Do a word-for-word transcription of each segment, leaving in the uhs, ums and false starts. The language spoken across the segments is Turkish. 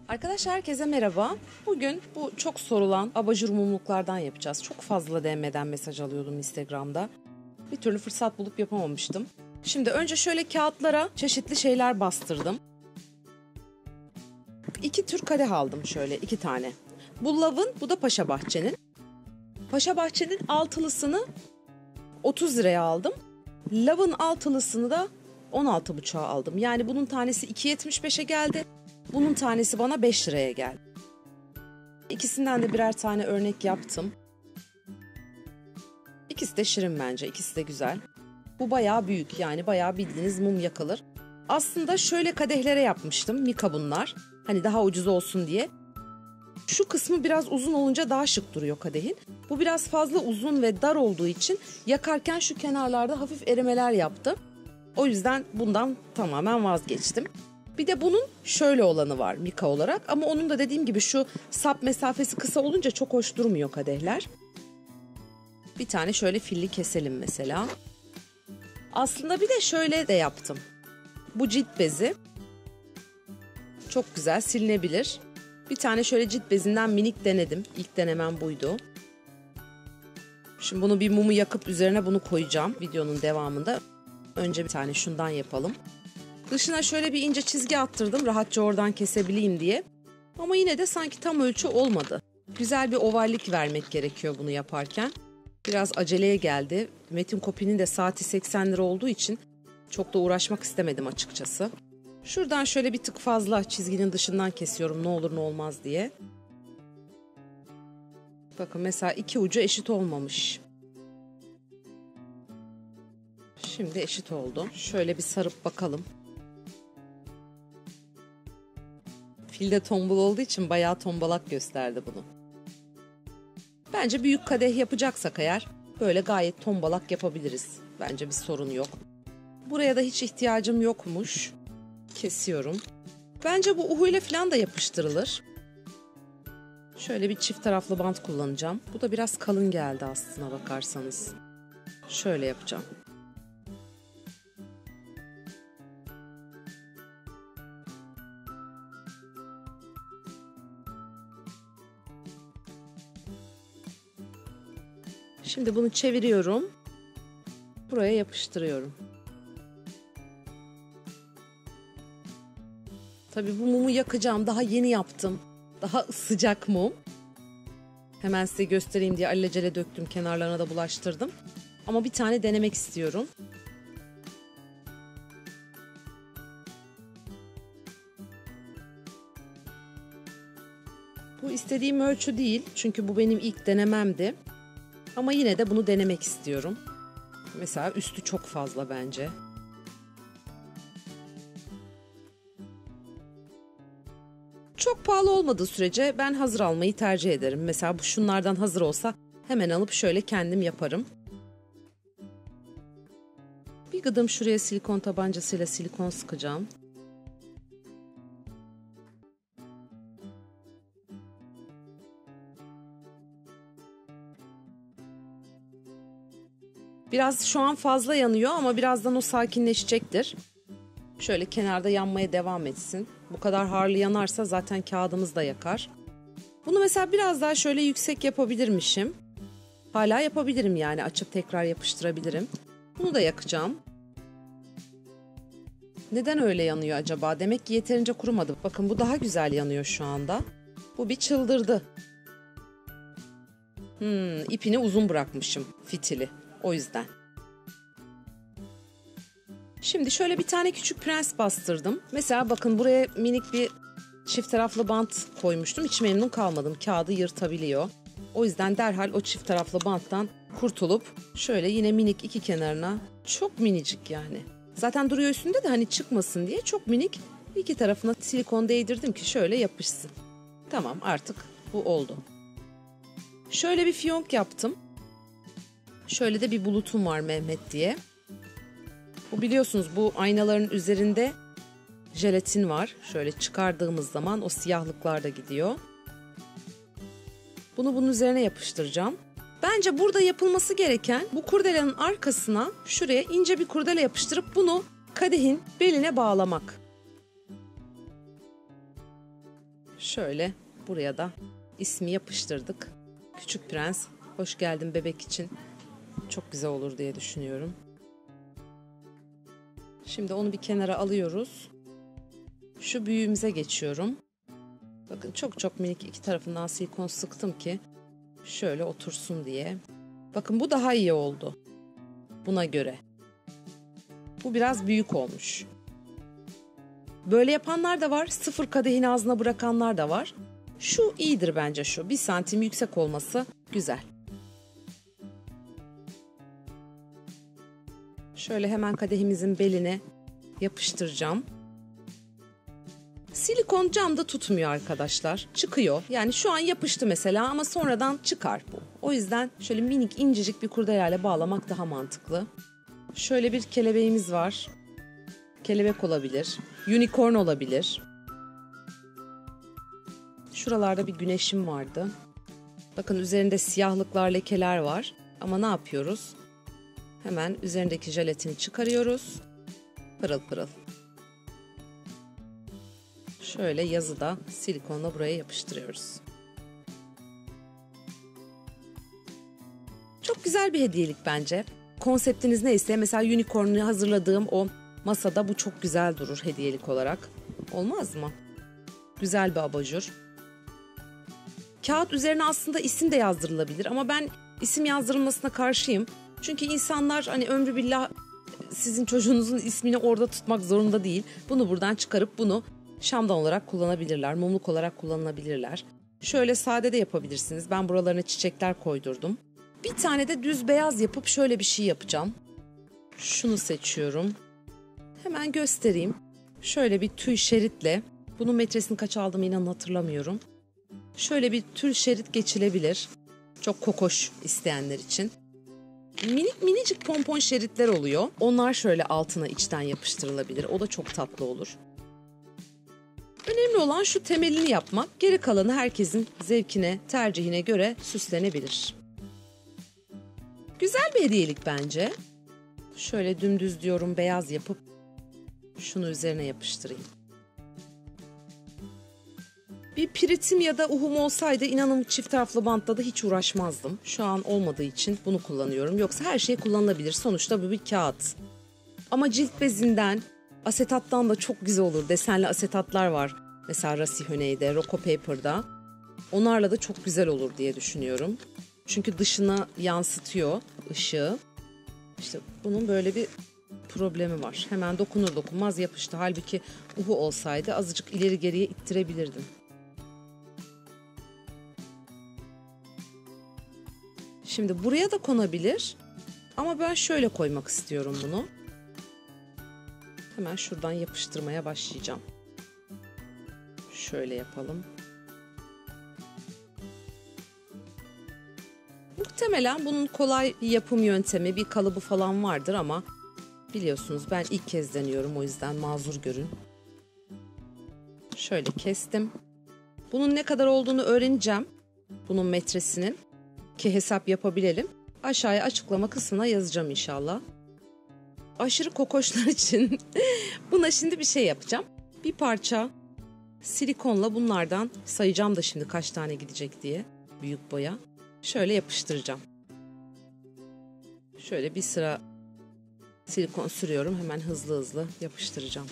Arkadaşlar herkese merhaba. Bugün bu çok sorulan abajur mumluklardan yapacağız. Çok fazla D M'den mesaj alıyordum Instagram'da. Bir türlü fırsat bulup yapamamıştım. Şimdi önce şöyle kağıtlara çeşitli şeyler bastırdım. İki tür kadeh aldım şöyle iki tane. Bu Love'ın, bu da Paşa Bahçe'nin. Paşa Bahçe'nin altılısını otuz liraya aldım. Love'ın altılısını da on altı buçuğa aldım. Yani bunun tanesi iki yetmiş beşe geldi. Bunun tanesi bana beş liraya geldi. İkisinden de birer tane örnek yaptım. İkisi de şirin bence. İkisi de güzel. Bu bayağı büyük, yani bayağı bildiğiniz mum yakılır. Aslında şöyle kadehlere yapmıştım. Mika bunlar. Hani daha ucuz olsun diye. Şu kısmı biraz uzun olunca daha şık duruyor kadehin. Bu biraz fazla uzun ve dar olduğu için yakarken şu kenarlarda hafif erimeler yaptı. O yüzden bundan tamamen vazgeçtim. Bir de bunun şöyle olanı var Mika olarak, ama onun da dediğim gibi şu sap mesafesi kısa olunca çok hoş durmuyor kadehler. Bir tane şöyle filli keselim mesela. Aslında bir de şöyle de yaptım. Bu cilt bezi çok güzel, silinebilir. Bir tane şöyle cilt bezinden minik denedim. İlk denemem buydu. Şimdi bunu bir mumu yakıp üzerine bunu koyacağım videonun devamında. Önce bir tane şundan yapalım. Dışına şöyle bir ince çizgi attırdım rahatça oradan kesebileyim diye. Ama yine de sanki tam ölçü olmadı. Güzel bir ovallik vermek gerekiyor bunu yaparken. Biraz aceleye geldi. Metin Kopy'nin de saati seksen lira olduğu için çok da uğraşmak istemedim açıkçası. Şuradan şöyle bir tık fazla çizginin dışından kesiyorum ne olur ne olmaz diye. Bakın mesela iki ucu eşit olmamış. Şimdi eşit oldu. Şöyle bir sarıp bakalım. Fil de tombul olduğu için bayağı tombalak gösterdi bunu. Bence büyük kadeh yapacaksak eğer böyle gayet tombalak yapabiliriz. Bence bir sorun yok. Buraya da hiç ihtiyacım yokmuş. Kesiyorum. Bence bu uhuyla falan da yapıştırılır. Şöyle bir çift taraflı bant kullanacağım. Bu da biraz kalın geldi aslına bakarsanız. Şöyle yapacağım. Şimdi bunu çeviriyorum. Buraya yapıştırıyorum. Tabii bu mumu yakacağım. Daha yeni yaptım. Daha sıcak mum. Hemen size göstereyim diye alelacele döktüm. Kenarlarına da bulaştırdım. Ama bir tane denemek istiyorum. Bu istediğim ölçü değil. Çünkü bu benim ilk denememdi. Ama yine de bunu denemek istiyorum. Mesela üstü çok fazla bence. Çok pahalı olmadığı sürece ben hazır almayı tercih ederim. Mesela bu şunlardan hazır olsa hemen alıp şöyle kendim yaparım. Bir gıdım şuraya silikon tabancasıyla silikon sıkacağım. Biraz şu an fazla yanıyor ama birazdan o sakinleşecektir. Şöyle kenarda yanmaya devam etsin. Bu kadar harlı yanarsa zaten kağıdımız da yakar. Bunu mesela biraz daha şöyle yüksek yapabilirmişim. Hala yapabilirim yani, açıp tekrar yapıştırabilirim. Bunu da yakacağım. Neden öyle yanıyor acaba? Demek ki yeterince kurumadı. Bakın bu daha güzel yanıyor şu anda. Bu bir çıldırdı. Hmm, ipini uzun bırakmışım, fitili. O yüzden. Şimdi şöyle bir tane küçük prens bastırdım. Mesela bakın buraya minik bir çift taraflı bant koymuştum. Hiç memnun kalmadım. Kağıdı yırtabiliyor. O yüzden derhal o çift taraflı banttan kurtulup şöyle yine minik iki kenarına, çok minicik yani. Zaten duruyor üstünde de hani çıkmasın diye çok minik iki tarafına silikon değdirdim ki şöyle yapışsın. Tamam, artık bu oldu. Şöyle bir fiyonk yaptım. Şöyle de bir bulutum var Mehmet diye. Bu biliyorsunuz bu aynaların üzerinde jelatin var. Şöyle çıkardığımız zaman o siyahlıklar da gidiyor. Bunu bunun üzerine yapıştıracağım. Bence burada yapılması gereken bu kurdelenin arkasına şuraya ince bir kurdele yapıştırıp bunu kadehin beline bağlamak. Şöyle buraya da ismi yapıştırdık. Küçük Prens, hoş geldin bebek için. Çok güzel olur diye düşünüyorum. Şimdi onu bir kenara alıyoruz. Şu büyüğümüze geçiyorum. Bakın çok çok minik iki tarafından silikon sıktım ki şöyle otursun diye. Bakın bu daha iyi oldu. Buna göre. Bu biraz büyük olmuş. Böyle yapanlar da var. Sıfır kadehin ağzına bırakanlar da var. Şu iyidir bence şu. Bir santim yüksek olması güzel. Şöyle hemen kadehimizin beline yapıştıracağım. Silikon camda tutmuyor arkadaşlar. Çıkıyor. Yani şu an yapıştı mesela ama sonradan çıkar bu. O yüzden şöyle minik incecik bir kurdelayla bağlamak daha mantıklı. Şöyle bir kelebeğimiz var. Kelebek olabilir. Unicorn olabilir. Şuralarda bir güneşim vardı. Bakın üzerinde siyahlıklar, lekeler var. Ama ne yapıyoruz? Hemen üzerindeki jelatini çıkarıyoruz. Pırıl pırıl. Şöyle yazıda silikonla buraya yapıştırıyoruz. Çok güzel bir hediyelik bence. Konseptiniz neyse, mesela unicorn'u hazırladığım o masada bu çok güzel durur hediyelik olarak. Olmaz mı? Güzel bir abajur. Kağıt üzerine aslında isim de yazdırılabilir ama ben isim yazdırılmasına karşıyım. Çünkü insanlar hani ömrü billah sizin çocuğunuzun ismini orada tutmak zorunda değil. Bunu buradan çıkarıp bunu şamdan olarak kullanabilirler, mumluk olarak kullanılabilirler. Şöyle sade de yapabilirsiniz. Ben buralarına çiçekler koydurdum. Bir tane de düz beyaz yapıp şöyle bir şey yapacağım. Şunu seçiyorum. Hemen göstereyim. Şöyle bir tüy şeritle, bunun metresini kaç aldığımı inanın hatırlamıyorum. Şöyle bir tül şerit geçilebilir. Çok kokoş isteyenler için. Minik minicik pompon şeritler oluyor. Onlar şöyle altına içten yapıştırılabilir. O da çok tatlı olur. Önemli olan şu temelini yapmak. Geri kalanı herkesin zevkine, tercihine göre süslenebilir. Güzel bir hediyelik bence. Şöyle dümdüz diyorum beyaz yapıp şunu üzerine yapıştırayım. Bir piritim ya da uhum olsaydı inanın çift taraflı bantla da hiç uğraşmazdım. Şu an olmadığı için bunu kullanıyorum. Yoksa her şey kullanılabilir. Sonuçta bu bir kağıt. Ama cilt bezinden, asetattan da çok güzel olur. Desenli asetatlar var. Mesela Rasihöney'de, Rocco Paper'da. Onlarla da çok güzel olur diye düşünüyorum. Çünkü dışına yansıtıyor ışığı. İşte bunun böyle bir problemi var. Hemen dokunur dokunmaz yapıştı. Halbuki uhu olsaydı azıcık ileri geriye ittirebilirdim. Şimdi buraya da konabilir. Ama ben şöyle koymak istiyorum bunu. Hemen şuradan yapıştırmaya başlayacağım. Şöyle yapalım. Muhtemelen bunun kolay yapım yöntemi, bir kalıbı falan vardır ama biliyorsunuz ben ilk kez deniyorum, o yüzden mazur görün. Şöyle kestim. Bunun ne kadar olduğunu öğreneceğim. Bunun metresinin, ki hesap yapabilelim. Aşağıya açıklama kısmına yazacağım inşallah. Aşırı kokoşlar için buna şimdi bir şey yapacağım. Bir parça silikonla bunlardan sayacağım da şimdi kaç tane gidecek diye, büyük boya. Şöyle yapıştıracağım. Şöyle bir sıra silikon sürüyorum. Hemen hızlı hızlı yapıştıracağım.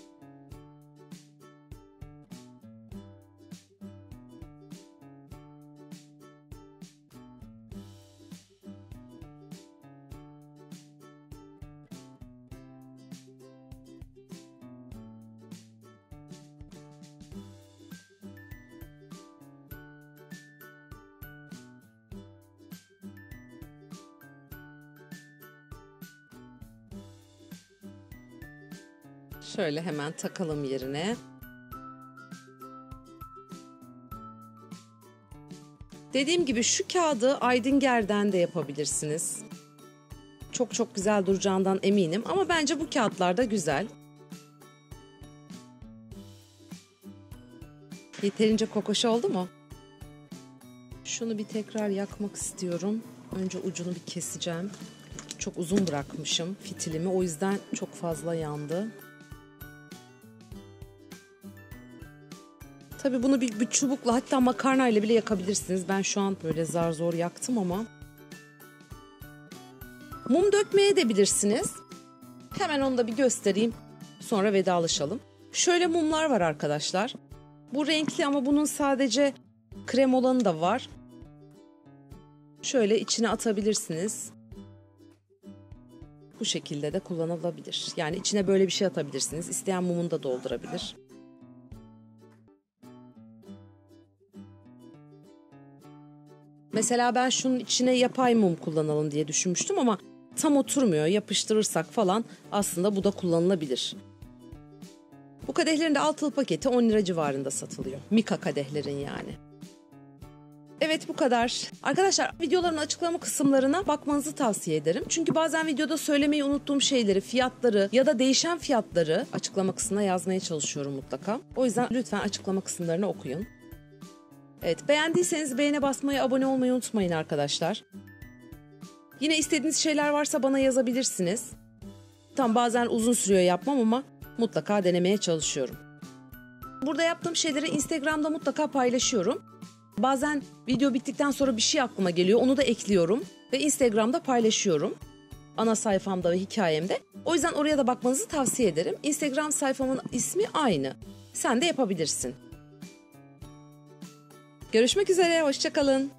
Şöyle hemen takalım yerine. Dediğim gibi şu kağıdı Aydınger'den de yapabilirsiniz. Çok çok güzel duracağından eminim ama bence bu kağıtlar da güzel. Yeterince kokoş oldu mu? Şunu bir tekrar yakmak istiyorum. Önce ucunu bir keseceğim. Çok uzun bırakmışım fitilimi, o yüzden çok fazla yandı. Tabii bunu bir, bir çubukla, hatta makarnayla bile yakabilirsiniz. Ben şu an böyle zar zor yaktım ama. Mum dökmeye de bilirsiniz. Hemen onu da bir göstereyim. Sonra vedalaşalım. Şöyle mumlar var arkadaşlar. Bu renkli ama bunun sadece krem olanı da var. Şöyle içine atabilirsiniz. Bu şekilde de kullanılabilir. Yani içine böyle bir şey atabilirsiniz. İsteyen mumunu da doldurabilir. Mesela ben şunun içine yapay mum kullanalım diye düşünmüştüm ama tam oturmuyor. Yapıştırırsak falan aslında bu da kullanılabilir. Bu kadehlerin de altılı paketi on lira civarında satılıyor. Mika kadehlerin yani. Evet, bu kadar. Arkadaşlar, videoların açıklama kısımlarına bakmanızı tavsiye ederim. Çünkü bazen videoda söylemeyi unuttuğum şeyleri, fiyatları ya da değişen fiyatları açıklama kısmına yazmaya çalışıyorum mutlaka. O yüzden lütfen açıklama kısımlarını okuyun. Evet, beğendiyseniz beğene basmayı, abone olmayı unutmayın arkadaşlar. Yine istediğiniz şeyler varsa bana yazabilirsiniz. Tam bazen uzun sürüyor yapmam ama mutlaka denemeye çalışıyorum. Burada yaptığım şeyleri Instagram'da mutlaka paylaşıyorum. Bazen video bittikten sonra bir şey aklıma geliyor, onu da ekliyorum ve Instagram'da paylaşıyorum. Ana sayfamda ve hikayemde. O yüzden oraya da bakmanızı tavsiye ederim. Instagram sayfamın ismi aynı. Sen de yapabilirsin. Görüşmek üzere, hoşça kalın.